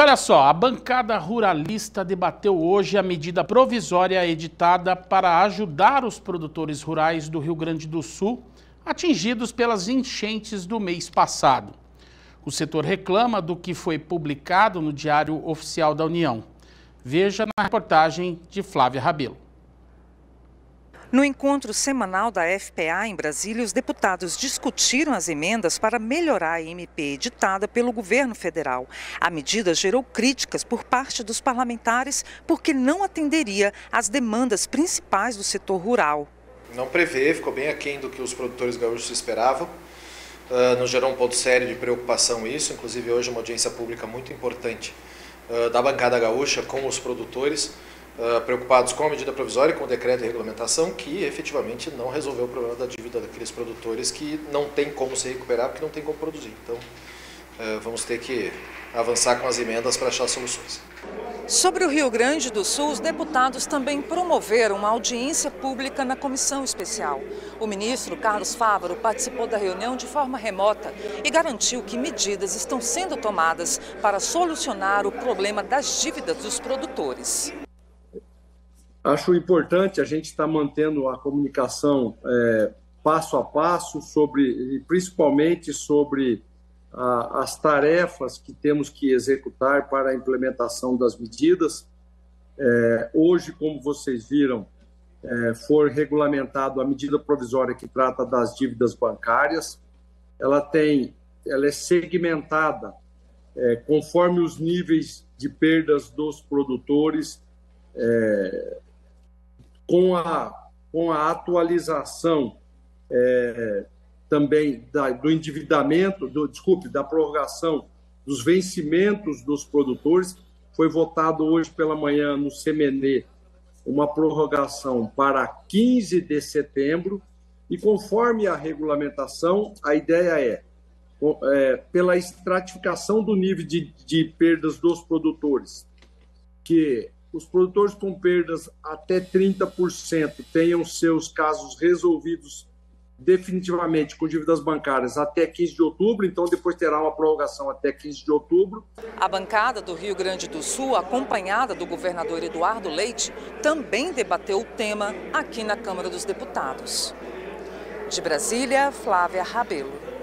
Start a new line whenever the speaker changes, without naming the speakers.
olha só, a bancada ruralista debateu hoje a medida provisória editada para ajudar os produtores rurais do Rio Grande do Sul atingidos pelas enchentes do mês passado. O setor reclama do que foi publicado no Diário Oficial da União. Veja na reportagem de Flávia Rabelo.
No encontro semanal da FPA em Brasília, os deputados discutiram as emendas para melhorar a MP editada pelo governo federal. A medida gerou críticas por parte dos parlamentares porque não atenderia às demandas principais do setor rural.
Não prevê, ficou bem aquém do que os produtores gaúchos esperavam. Nos gerou um ponto sério de preocupação isso, inclusive hoje uma audiência pública muito importante da bancada gaúcha com os produtores, preocupados com a medida provisória e com o decreto de regulamentação que efetivamente não resolveu o problema da dívida daqueles produtores que não tem como se recuperar porque não tem como produzir. Então vamos ter que avançar com as emendas para achar soluções.
Sobre o Rio Grande do Sul, os deputados também promoveram uma audiência pública na comissão especial. O ministro Carlos Fávaro participou da reunião de forma remota e garantiu que medidas estão sendo tomadas para solucionar o problema das dívidas dos produtores.
Acho importante a gente estar mantendo a comunicação passo a passo, principalmente sobre as tarefas que temos que executar para a implementação das medidas. Hoje, como vocês viram, foi regulamentado a medida provisória que trata das dívidas bancárias. Ela é segmentada conforme os níveis de perdas dos produtores, com a atualização também do endividamento, da prorrogação dos vencimentos dos produtores. Foi votado hoje pela manhã no CMNE uma prorrogação para 15 de setembro e conforme a regulamentação, a ideia pela estratificação do nível de perdas dos produtores, que os produtores com perdas até 30% tenham seus casos resolvidos definitivamente com dívidas bancárias até 15 de outubro, então depois terá uma prorrogação até 15 de outubro.
A bancada do Rio Grande do Sul, acompanhada do governador Eduardo Leite, também debateu o tema aqui na Câmara dos Deputados. De Brasília, Flávia Rabelo.